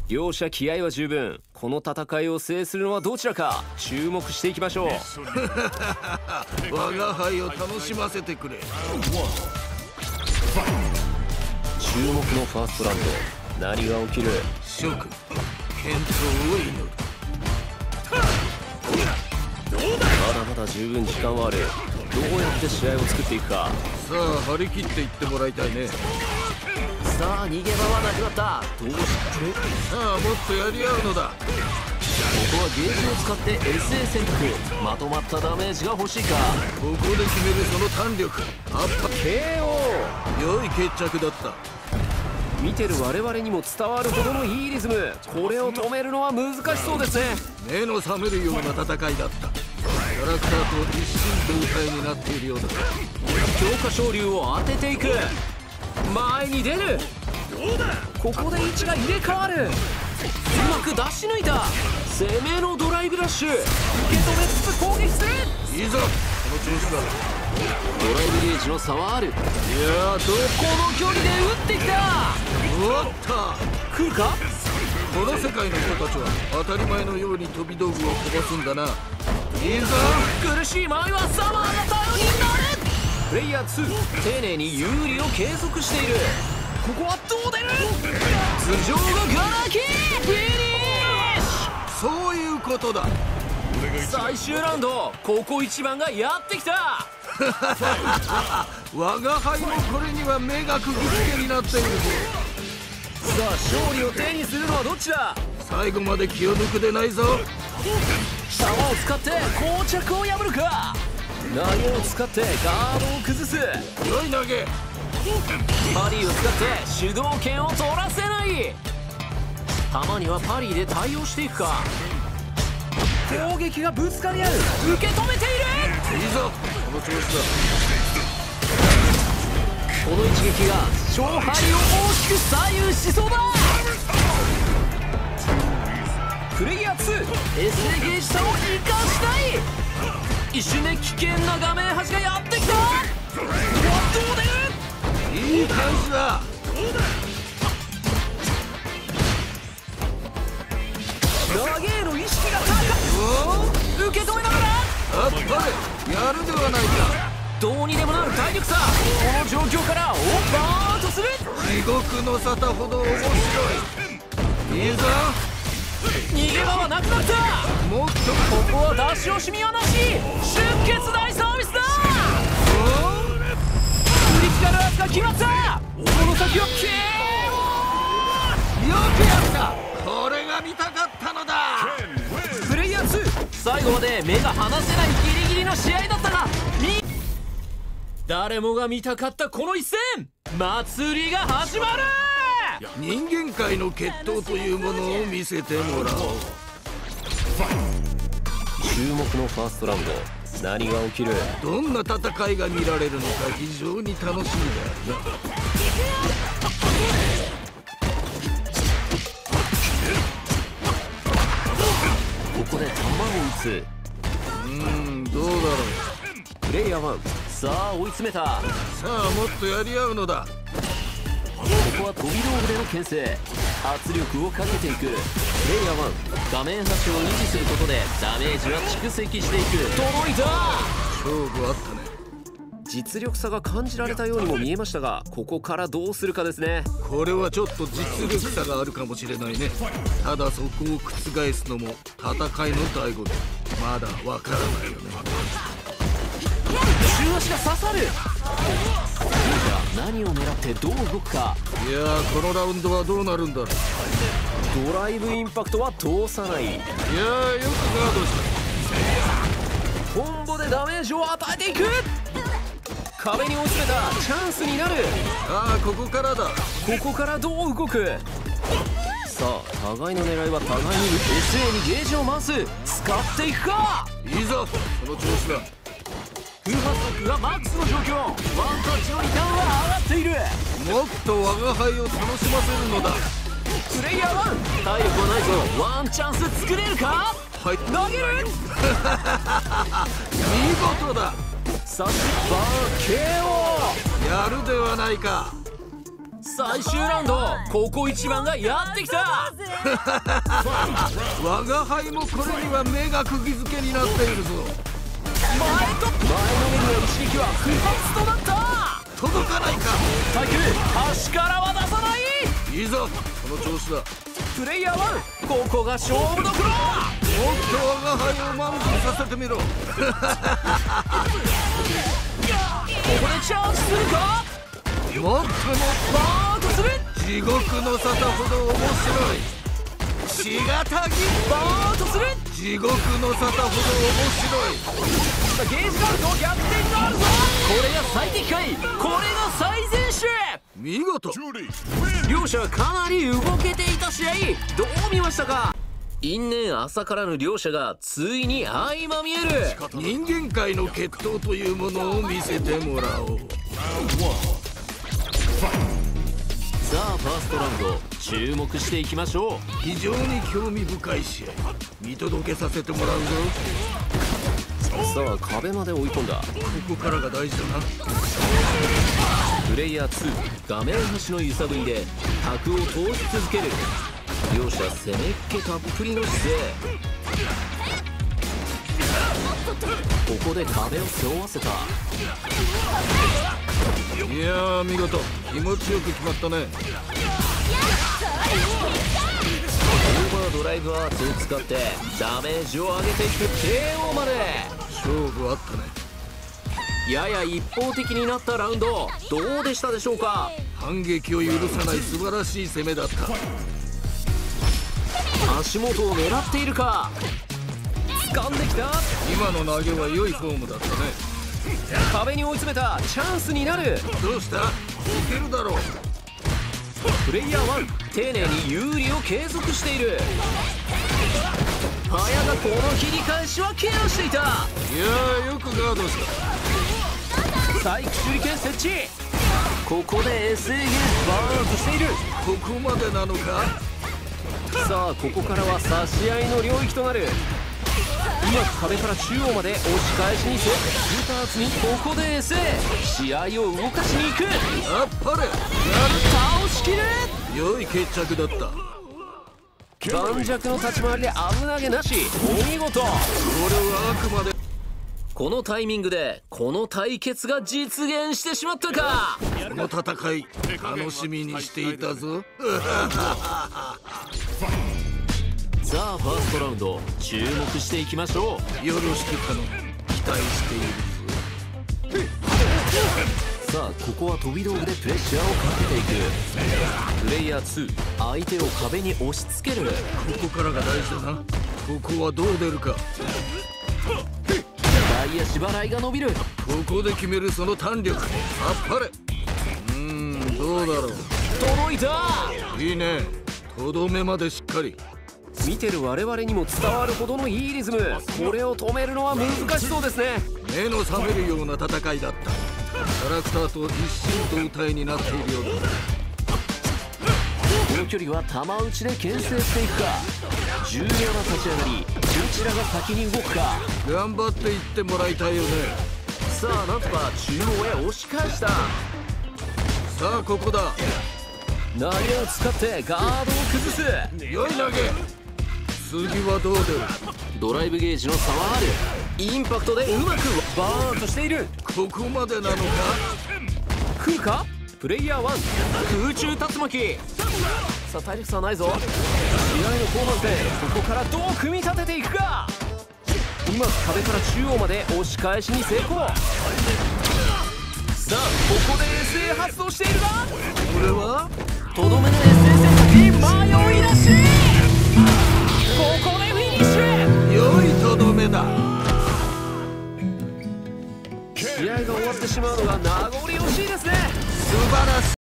両者気合は十分。この戦いを制するのはどちらか注目していきましょう。 我が輩を楽しませてくれ。 注目のファーストラウンド、何が起きる？ 諸君、健闘を祈る。 まだまだ十分時間はある。どうやって試合を作っていくか。 さあ張り切っていってもらいたいね。 さあ逃げ場はなくなった。どうして？ さあもっとやり合うのだ。 ここはゲージを使って SA 選択。まとまったダメージが欲しいか。 ここで決めるその弾力、圧迫。 KO。 良い決着だった。 見てる我々にも伝わるほどのいいリズム。これを止めるのは難しそうですね。 目の覚めるような戦いだった。キャラクターと一心同体になっているようだ。 強化昇竜を当てていく。前に出る。ここで位置が入れ替わる。うまく出し抜いた。攻めのドライブラッシュ。受け止めつつ攻撃する。 いいぞ、この調子だ。 ドライブゲージの差はある。 いやこの距離で打ってきた。 うわった。 来るか。 この世界の人たちは当たり前のように飛び道具を飛ばすんだな。いいぞ。 苦しい前はサマーが頼りになる。プレイヤー2、丁寧に有利を継続している。ここはどう出る。頭上がガラキー。フィニッシュ。 そういうことだ。 最終ラウンド、ここ一番がやってきた。 我が輩もこれには目が釘付けになっているぞ。 さあ勝利を手にするのはどっちだ。 最後まで気を抜くでないぞ。 弾を使って膠着を破るか。投げを使ってガードを崩す。 良い投げ。 パリーを使って主導権を取らせない。たまにはパリーで対応していくか。攻撃がぶつかり合う。受け止めている。 いいぞ、この調子だ。 この一撃が勝敗を大きく左右しそうだ。プレイヤー2、エスレゲージ差を生かしたい。一瞬で危険な画面端がやってきた。どう出る。 いい感じだ。 投げへの意識が高い。受け止めながらあっぱれ、やるではないか。 どうにでもなる体力差。この状況からオーバーとする。 地獄の沙汰ほど面白い。いいぞ。 逃げ場はなくなった。 もっとここは出し惜しみはなし。出血大サービスだ。クリティカルアーツが決まった。この先は KO。 よくやった。これが見たかったのだ。 プレイヤー2、最後まで目が離せないギリギリの試合だったが、誰もが見たかったこの一戦。祭りが始まる。 人間界の決闘というものを見せてもらおう。 注目のファーストラウンド、何が起きる。 どんな戦いが見られるのか非常に楽しみだよな。 ここで弾を撃つ。 どうだろう。 プレイヤー1、さあ追い詰めた。 さあもっとやり合うのだ。 ここは飛び道具での牽制。圧力をかけていく。プレイヤー1、画面端を維持することでダメージは蓄積していく。届いた。 勝負あったね。 実力差が感じられたようにも見えましたが、ここからどうするかですね。 これはちょっと実力差があるかもしれないね。ただそこを覆すのも戦いの醍醐味。まだわからないよね。 中足が刺さる。何を狙ってどう動くか。 いやー、このラウンドはどうなるんだろう。 ドライブインパクトは通さない。 いやー、よくガードした。 コンボでダメージを与えていく。壁に追い詰めた。チャンスになる。 ああ、ここからだ。 ここからどう動く。さあ互いの狙いは互いに SA にゲージを回す。使っていくか。 いいぞ、その調子だ。 空発速がマックスの状況。ワンタッチのリターンは上がっている。 もっと我が輩を楽しませるのだ。 プレイヤー1、体力はないぞ。ワンチャンス作れるか。 はい、 投げる。 見事だ。 さしバー KO。 やるではないか。 最終ラウンド、ここ一番がやってきた。 我が輩もこれには目が釘付けになっているぞ。 前のめりの一撃は不発となった。 届かないか。 対空、端からは出さない。 いいぞ、この調子だ。 プレイヤー1、ここが勝負どころ。 もっと我が輩を満足させてみろ。ここでチャージするか。 もっともっとバーンとする。 地獄の沙汰ほど面白い。しがたぎバーンとする。 地獄の沙汰ほど面ゲージがあるぞ、逆転があるぞ。これが最適解、これが最善手。 白い。見事。 両者かなり動けていた試合、どう見ましたか。因縁朝からぬ両者がついに相まみえる。 人間界の決闘というものを見せてもらおう。 さあファーストラウンド、注目していきましょう。 非常に興味深い試合、見届けさせてもらうぞ。 さあ壁まで追い込んだ。 ここからが大事だな。 プレイヤー2、画面端の揺さぶりで卓を通し続ける。両者攻めっ気たっぷりの姿勢。ここで壁を背負わせた。 いやー、見事、気持ちよく決まったね。 オーバードライブアーツを使ってダメージを上げていく KO まで。 勝負あったね。 やや一方的になったラウンド、どうでしたでしょうか。 反撃を許さない素晴らしい攻めだった。 足元を狙っているか。掴んできた。 今の投げは良いフォームだったね。 壁に追い詰めた。チャンスになる。 どうした？いけるだろう。 プレイヤー1、丁寧に有利を継続している。早田、この切り返しはケアしていた。 いやー、よくガードした。 再起手裏剣設置。ここで SA ゲージバーンとしている。 ここまでなのか。 さあここからは差し合いの領域となる。うまく壁から中央まで押し返しにせ、スーパーツにここで SA 試合を動かしに行く。 あっぱれ。 倒しきる。 良い決着だった。 盤石の立ち回りで危なげなし、お見事。 これはあくまでこのタイミングでこの対決が実現してしまったか。 この戦い楽しみにしていたぞ。 さあファーストラウンド、注目していきましょう。 よろしく頼む。期待しているぞ。 さあここは飛び道具でプレッシャーをかけていく。プレイヤー2、相手を壁に押し付ける。 ここからが大事だな。ここはどう出るか。 外野縛らいが伸びる。 ここで決めるその弾力、あっぱれ。どうだろう。 届いた。 いいね。とどめまでしっかり。 見てる我々にも伝わるほどのいいリズム。これを止めるのは難しそうですね。 目の覚めるような戦いだった。キャラクターと一心同体になっているようだ。 この距離は弾打ちで牽制していくか。重要な立ち上がり、どちらが先に動くか。 頑張っていってもらいたいよね。 さあなんとか中央へ押し返した。 さあここだ。 投げを使ってガードを崩す。 良い投げ。次はどう出る。 ドライブゲージの差はある。インパクトでうまくバーンとしている。 ここまでなのか。 来るか。プレイヤー1、空中竜巻。さあ体力差はないぞ。試合の後半戦、ここからどう組み立てていくか。うまく壁から中央まで押し返しに成功。さあここで SA 発動しているが、 これはとどめの SA 選択に迷い出し、ここでフィニッシュ。 良いとどめだ。 試合が終わってしまうのが名残惜しいですね。 素晴らしい。